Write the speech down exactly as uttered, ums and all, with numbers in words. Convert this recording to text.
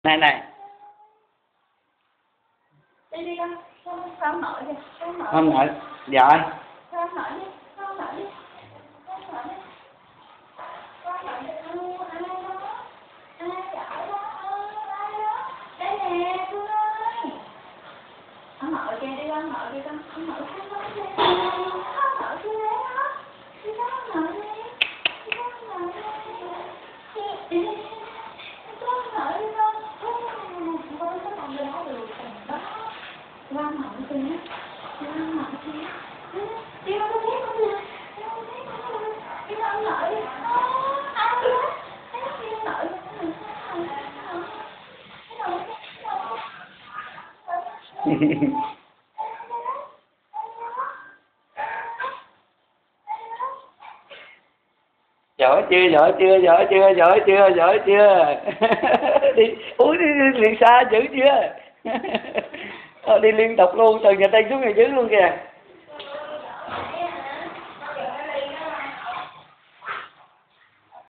Này này. Đi đi con, con con nội đi, con nội. Không nội. Rồi. Con nội đi, con nội đi. Con nội đi. Con nội đi. Ai đó? Ai giỏi đó? Ai đó? Đây nè, Phương ơi. Con nội kìa, đi con nội đi con. Con nội đi con đi. Con nội đi đấy đó. Đi con nội đi. Đi con nội đi. Đi đi. Con nội đi con. Con có còn đi đó được đó. Con nội đi nhé. Con nội đi nhé. Đi con đi con đi. Đi con đi con đi. Đi con nội đi. Ai đó? Đi nội đi. Giỏi chưa, giỏi chưa, giỏi chưa, giỏi chưa, giỏi chưa. Đi, úi đi, đi liền xa dữ chưa. Thôi đi liên tục luôn, từ nhà Tây xuống nhà dưới luôn kìa.